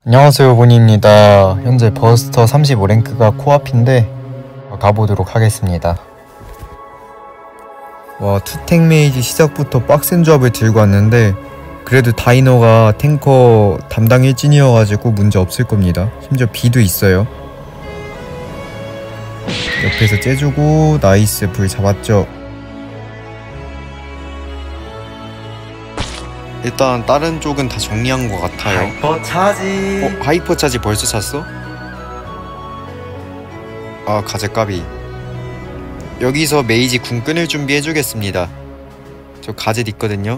안녕하세요, 보니입니다. 현재 버스터 35랭크가 코앞인데 가보도록 하겠습니다. 와, 투탱 메이지 시작부터 빡센 조합을 들고 왔는데 그래도 다이너가 탱커 담당 일진이어가지고 문제 없을 겁니다. 심지어 B도 있어요. 옆에서 째주고 나이스, 불 잡았죠. 일단 다른 쪽은 다 정리한 것 같아요. 하이퍼 차지. 하이퍼 차지 벌써 찼어? 아, 가제 까비. 여기서 메이지 궁 끊을 준비해주겠습니다. 저 가젯 있거든요.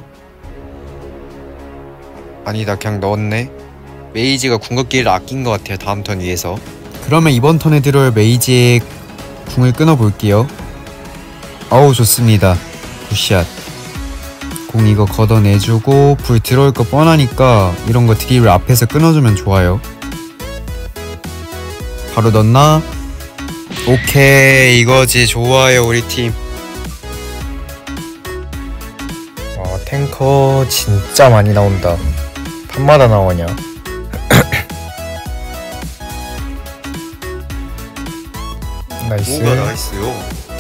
아니다, 그냥 넣었네. 메이지가 궁극기를 아낀 것 같아요, 다음 턴 위에서. 그러면 이번 턴에 들어올 메이지의 궁을 끊어볼게요. 어우, 좋습니다. 굿샷. 공 이거 걷어내주고 불 들어올 거 뻔하니까 이런 거 드립을 앞에서 끊어주면 좋아요. 바로 넣나? 오케이, 이거지. 좋아요, 우리 팀. 탱커 진짜 많이 나온다. 판마다 나오냐. 나이스. 뭐가 나이스요?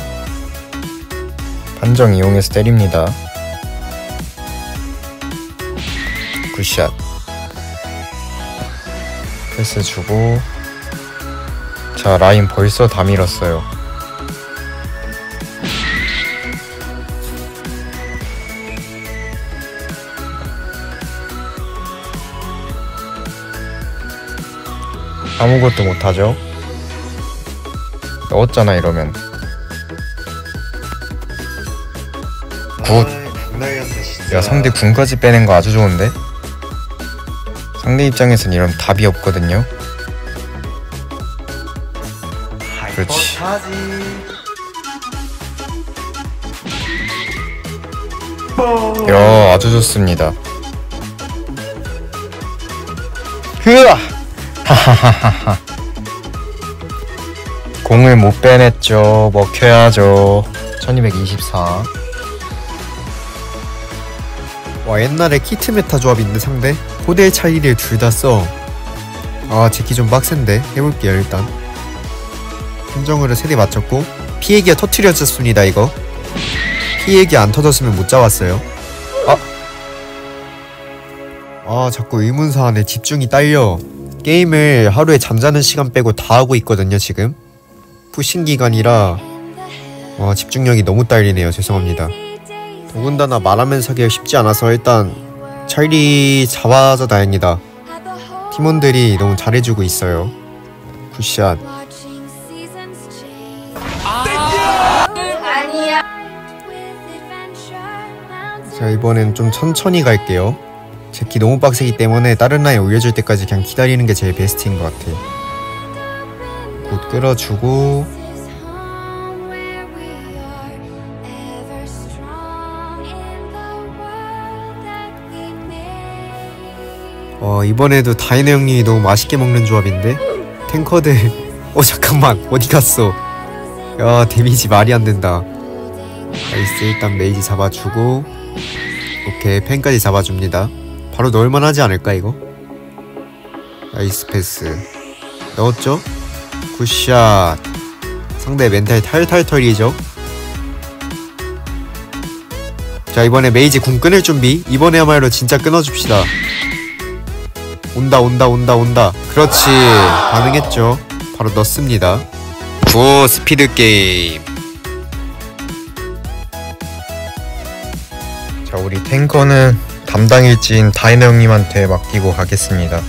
판정 이용해서 때립니다. 굿샷. 패스 주고. 자, 라인 벌써 다 밀었어요. 아무것도 못하죠. 넣었잖아, 이러면. 굿. 야, 상대 궁까지 빼는 거 아주 좋은데? 상대 입장에선 이런 답이 없거든요. 그렇지. 야, 아주 좋습니다. 흐아! 하하하하. 공을 못 빼냈죠. 먹혀야죠. 1224. 와, 옛날에 키트 메타 조합 있는 상대? 호델 차이를 둘 다 써. 아, 제키 좀 빡센데? 해볼게요, 일단. 함정으로 세대 맞췄고 피해기가 터트려졌습니다. 이거 피해기 안 터졌으면 못 잡았어요. 자꾸 의문사안에 집중이 딸려. 게임을 하루에 잠자는 시간 빼고 다 하고 있거든요, 지금. 푸싱 기간이라 집중력이 너무 딸리네요. 죄송합니다. 더군다나 말하면서 하기가 쉽지 않아서 일단 찰리 잡아서 다행이다. 팀원들이 너무 잘해주고 있어요. 굿샷. 자, 이번엔 좀 천천히 갈게요. 제키 너무 빡세기 때문에 다른 라인 올려줄 때까지 그냥 기다리는 게 제일 베스트인 것 같아. 곧 끌어주고. 이번에도 다이너 형님이 너무 맛있게 먹는 조합인데? 탱커들 잠깐만, 어디 갔어? 야, 데미지 말이 안 된다. 나이스. 일단 메이지 잡아주고. 오케이, 펜까지 잡아줍니다. 바로 넣을만 하지 않을까, 이거? 나이스 패스. 넣었죠? 굿샷. 상대 멘탈 탈탈털이죠. 자, 이번에 메이지 궁 끊을 준비. 이번에야말로 진짜 끊어줍시다. 온다. 그렇지. 반응했죠. 바로 넣습니다. 굿, 스피드 게임. 자, 우리 탱커는 담당일진 다이너 형님한테 맡기고 가겠습니다.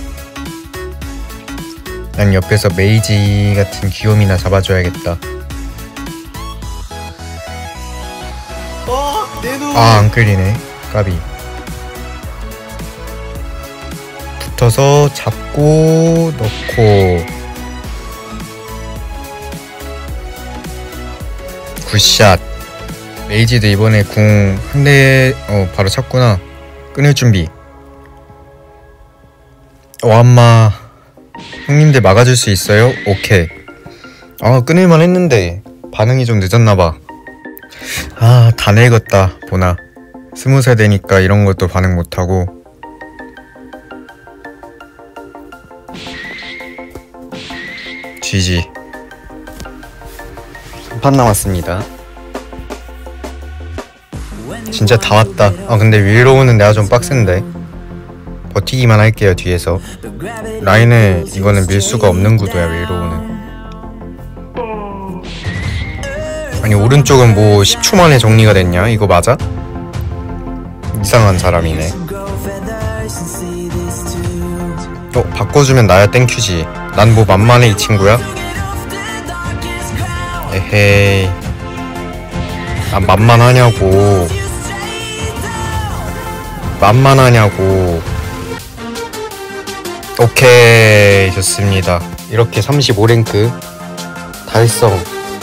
그냥 옆에서 메이지 같은 귀요미나 잡아줘야겠다. 안 끌리네. 까비. 붙어서 잡고 넣고. 굿샷. 메이지도 이번에 궁 한 대 바로 찼구나. 끊을 준비. 엄마 형님들 막아줄 수 있어요? 오케이. 끊을만 했는데 반응이 좀 늦었나봐. 다 늙었다. 보나 20살 되니까 이런 것도 반응 못하고. GG. 3판 남았습니다. 진짜 다 왔다. 아 근데 윌로우는 내가 좀 빡센데 버티기만 할게요. 뒤에서 라인을 이거는 밀 수가 없는 구도야. 윌로우는 아니 오른쪽은 뭐 10초 만에 정리가 됐냐? 이거 맞아? 이상한 사람이네. 바꿔주면 나야 땡큐지. 난 뭐 만만해 이 친구야? 에헤이, 난 만만하냐고. 만만하냐고. 오케이, 좋습니다. 이렇게 35랭크 달성.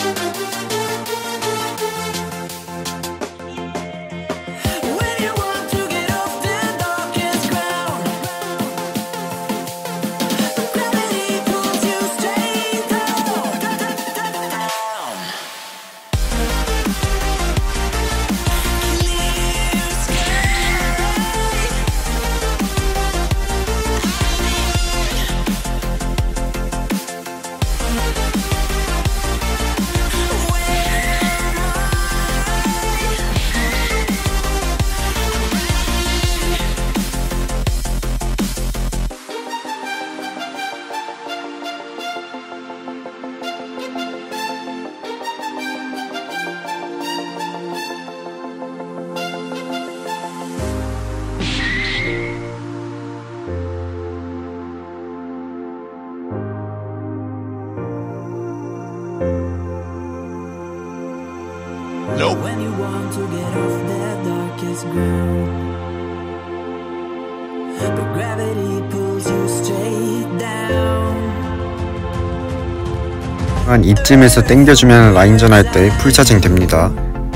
Nope. When you want to get off that darkest ground, but gravity pulls you straight down. 한 이쯤에서 땡겨주면 라인전 할 때 풀차징 됩니다.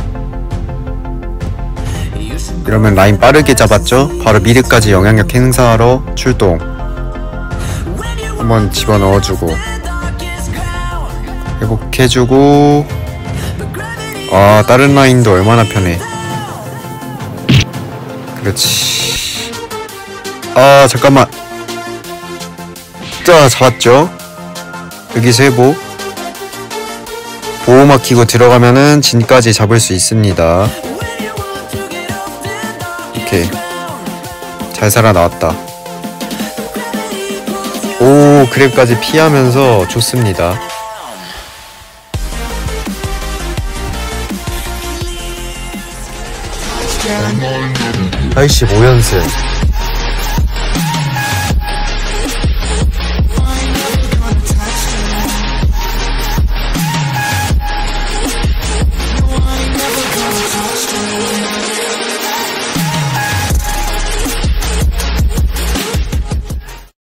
이러면 라인 빠르게 잡았죠? 바로 미드까지 영향력 행사하러 출동. 한번 집어넣어주고 회복해주고. 아, 다른 라인도 얼마나 편해. 그렇지. 아, 잠깐만. 자, 잡았죠? 여기서 회복. 보호막 키고 들어가면은 진까지 잡을 수 있습니다. 오케이, 잘 살아나왔다. 오, 그랩까지 피하면서 좋습니다. 85연승